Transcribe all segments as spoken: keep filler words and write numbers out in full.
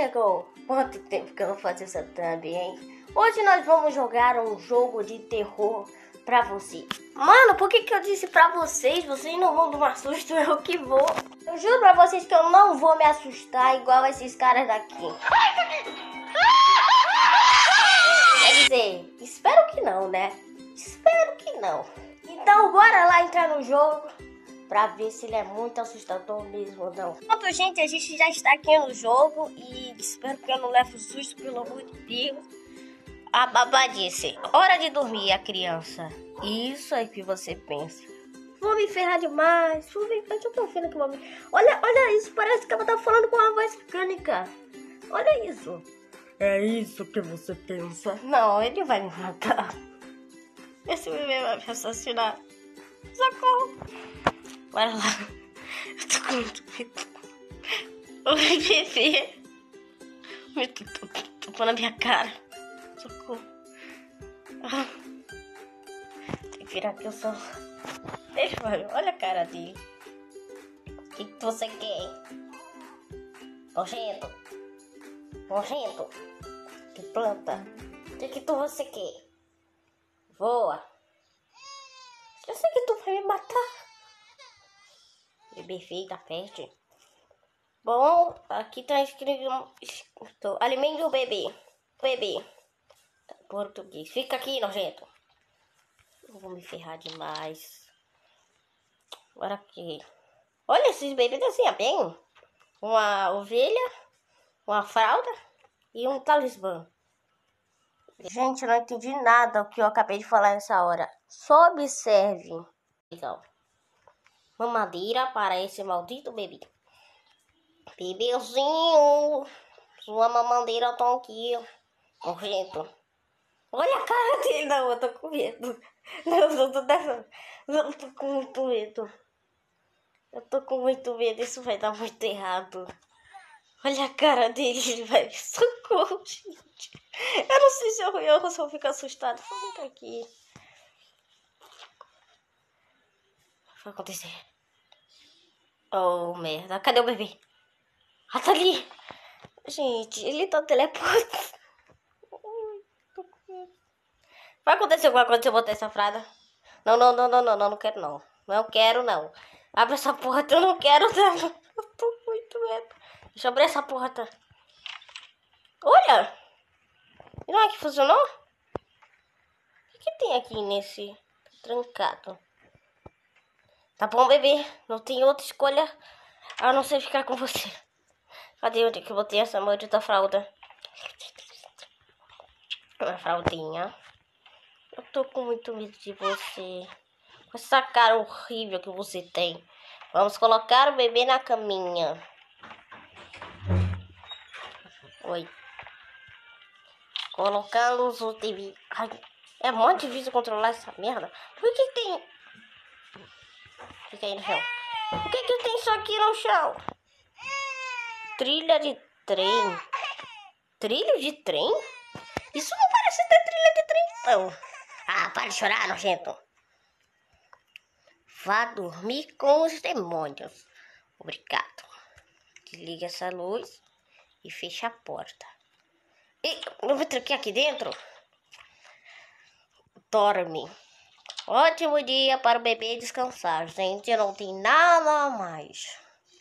chegou. Quanto tempo que eu não faço essa thumb, hein? Hoje nós vamos jogar um jogo de terror pra você. Mano, por que que eu disse pra vocês? Vocês não vão tomar susto, eu que vou. Eu juro pra vocês que eu não vou me assustar igual esses caras daqui. Quer dizer, espero que não, né? Espero que não. Então bora lá entrar no jogo pra ver se ele é muito assustador mesmo ou não. Pronto, gente, a gente já está aqui no jogo e espero que eu não leve susto, pelo amor de Deus. A babá disse, hora de dormir, a criança. Isso é que você pensa. Vou me ferrar demais, vou me... Eu tô vendo que vou me... Olha, olha isso, parece que ela tá falando com uma voz mecânica. Olha isso. É isso que você pensa? Não, ele vai me matar. Esse bebê vai me assassinar. Socorro. Bora lá. Eu tô com muito medo. Oi, bebê. Me tocou na minha cara. Socorro. Ah. Tem que virar aqui o som. Deixa eu ver. Olha a cara dele. O que, que você quer? Nojento. Nojento. Que planta. O que, que tu você quer? Voa. Eu sei que tu vai me matar. Bebê feio da peste. Bom, aqui tá escrito alimente o bebê. Bebê. Português. Fica aqui, nojento. Eu vou me ferrar demais. Agora aqui. Olha esses bebês assim, bem. Uma ovelha, uma fralda e um talismã. Gente, eu não entendi nada o que eu acabei de falar nessa hora. Só observe. Então, mamadeira para esse maldito bebê. Bebezinho, sua mamadeira tá aqui. Nojento. Olha a cara dele. Não, eu tô com medo. Não, eu tô, eu tô com muito medo. Eu tô com muito medo. Isso vai dar muito errado. Olha a cara dele. Ele vai... Socorro, gente. Eu não sei se eu, eu só fico assustada. Só fica aqui. O que vai acontecer? Oh, merda. Cadê o bebê? Ah, tá ali. Gente, ele tá teleportando. Vai acontecer alguma coisa se eu botar essa fralda? Não, não, não, não, não, não, não quero não. Não quero não. Abre essa porta, eu não quero não. Eu tô com muito medo. Deixa eu abrir essa porta. Olha! Não é que funcionou? O que, que tem aqui nesse trancado? Tá bom, bebê. Não tem outra escolha a não ser ficar com você. Cadê onde que eu botei essa maldita fralda? Uma fraldinha. Eu tô com muito medo de você. Com essa cara horrível que você tem. Vamos colocar o bebê na caminha. Oi. Colocamos o T V. Ai, é muito difícil controlar essa merda. Por que tem... Fica aí no chão. Por que que tem isso aqui no chão? Trilha de trem. Trilho de trem? Isso não parece ter trilha de trem, não. Ah, para de chorar, nojento. Vá dormir com os demônios. Obrigado. Desliga essa luz e fecha a porta. E eu vou tranquei aqui dentro. Dorme. Ótimo dia para o bebê descansar, gente. Não tem nada a mais.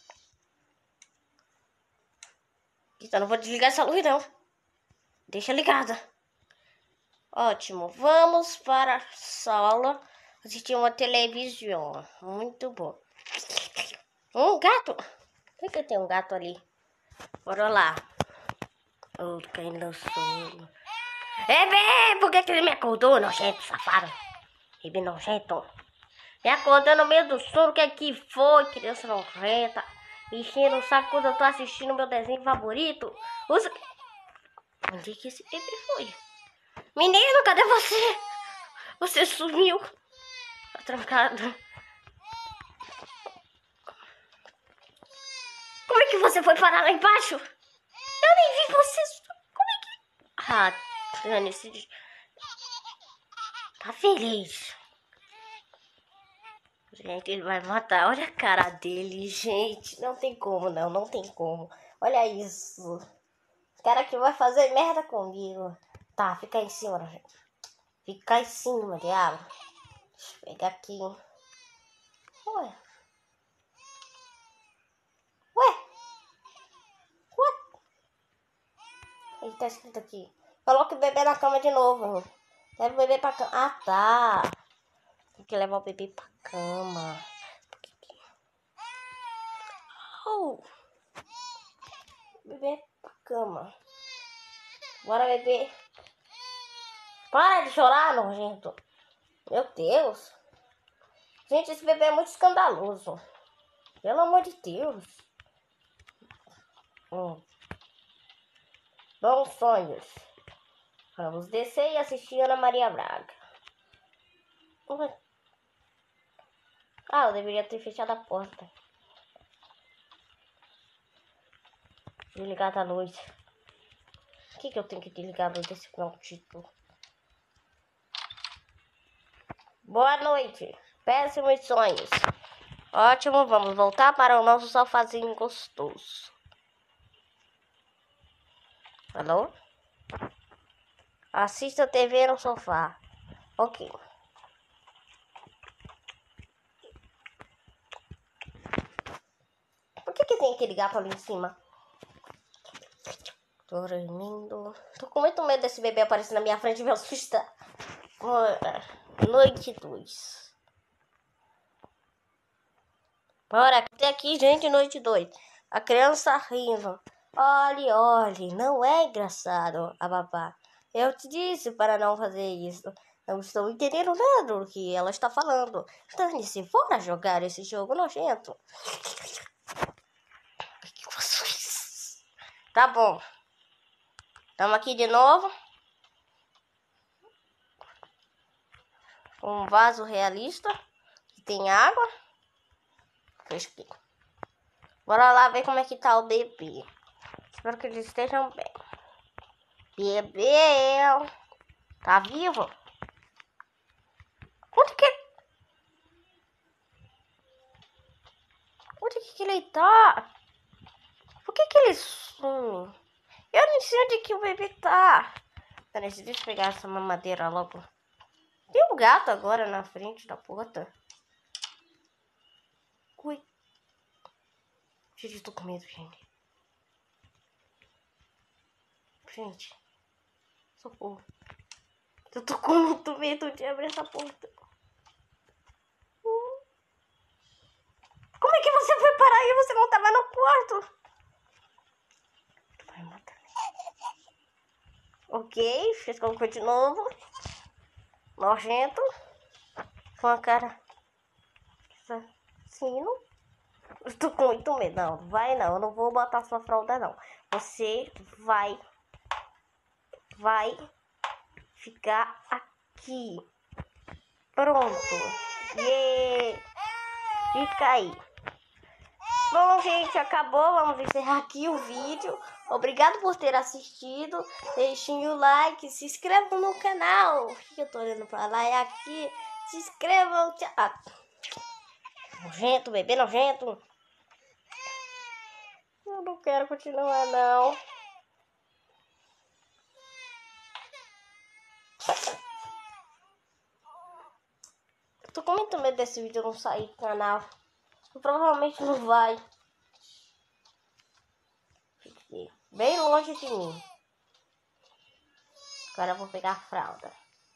Então não vou desligar essa luz, não. Deixa ligada. Ótimo. Vamos para a sala assistir uma televisão. Muito bom. Um gato. Por que tem um gato ali? Bora lá. Oh, caindo no sono. Bebê, por que que ele me acordou, nojento, safado? Bebê nojento. Me acordou no meio do sono. O que é que foi, criança nojenta? Me enchendo o saco quando eu tô assistindo meu desenho favorito. Usa... Onde é que esse bebê foi? Menino, cadê você? Você sumiu. Tá trancado. Como é que você foi parar lá embaixo? Eu nem vi você. Como é que... Ah, dane-se. Tá feliz. Gente, ele vai matar. Olha a cara dele, gente. Não tem como, não. Não tem como. Olha isso. cara que vai fazer merda comigo. Tá, fica em cima, gente. Fica em cima, diabo. Deixa eu pegar aqui. Ué. Ué. Ué. Ele tá escrito aqui. Coloque o bebê na cama de novo. Leva o bebê pra cama. Ah, tá. Tem que levar o bebê pra cama. Oh. Bebê pra cama. Bora, bebê. Para de chorar, nojento. Meu Deus. Gente, esse bebê é muito escandaloso. Pelo amor de Deus. Hum. Bons sonhos. Vamos descer e assistir Ana Maria Braga. Uhum. Ah, eu deveria ter fechado a porta. Desligado a luz. O que, que eu tenho que desligar a luz desse título? Boa noite. Péssimos sonhos. Ótimo, vamos voltar para o nosso sofazinho gostoso. Alô? Assista T V no sofá. Ok. Por que, que tem aquele gato ali em cima? Tô dormindo. Tô com muito medo desse bebê aparecer na minha frente e me assustar. Noite dois. Bora, até aqui, gente, noite dois. A criança rindo. Olhe, olhe, não é engraçado, a babá. Eu te disse para não fazer isso. Não estou entendendo nada do que ela está falando. Dane-se, bora jogar esse jogo nojento. Tá bom. Estamos aqui de novo. Um vaso realista. Que tem água. Fresquinho. Bora lá ver como é que tá o bebê. Espero que eles estejam bem. Bebê. Tá vivo? Onde que... Onde que ele tá? Por que que ele some? Eu não sei onde que o bebê tá. Peraí, deixa eu pegar essa mamadeira logo. Tem um gato agora na frente da porta. Ui. Gente, eu tô com medo, gente. Gente. Socorro. Eu tô com muito medo de abrir essa porta. Hum. Como é que você foi parar aí? Você não tava no quarto. Vai matar. Ok, fez colocou de novo. Nojento. Com a cara assassino. Eu tô com muito medo. Não, vai não. Eu não vou botar sua fralda, não. Você vai... Vai ficar aqui. Pronto. Yeah. Fica aí. Bom, gente, acabou. Vamos encerrar aqui o vídeo. Obrigado por ter assistido. Deixem o like. Se inscrevam no canal. O que eu tô olhando pra lá é aqui. Se inscrevam. Ah. Nojento, bebê nojento. Eu não quero continuar, não. Eu tô com muito medo desse vídeo não sair do canal. Provavelmente não vai. Fiquei bem longe de mim. Agora eu vou pegar a fralda.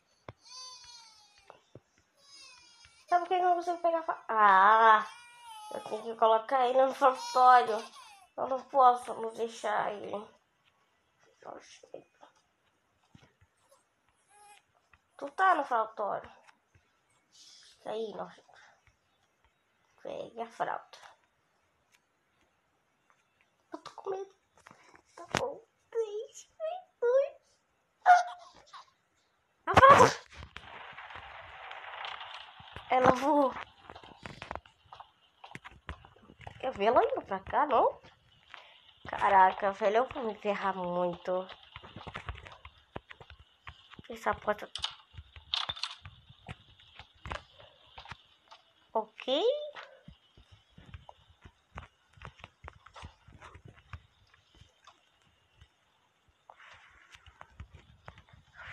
Sabe por que eu não consigo pegar a fralda? Ah, eu tenho que colocar ele no fraldário. Eu não posso não deixar ele. Tu tá no fraldário? Aí, nossa. Pegue a fralda. Eu tô com medo. Tá bom. três, dois. A fralda. Ela voou. Quer ver ela indo pra cá, não? Caraca, velho, eu vou me ferrar muito. Essa porta... Ok.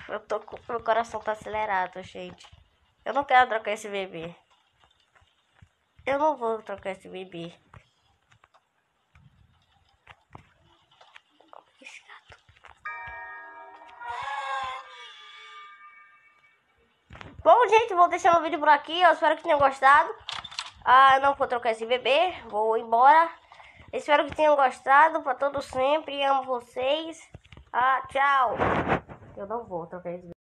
Eu tô com... Meu coração tá acelerado, gente. Eu não quero trocar esse bebê. Eu não vou trocar esse bebê. Esse gato. Bom, gente, vou deixar o vídeo por aqui. Eu espero que tenham gostado. Ah, eu não vou trocar esse bebê. Vou embora. Espero que tenham gostado. Pra todos sempre. Amo vocês. Ah, tchau. Eu não vou trocar esse bebê.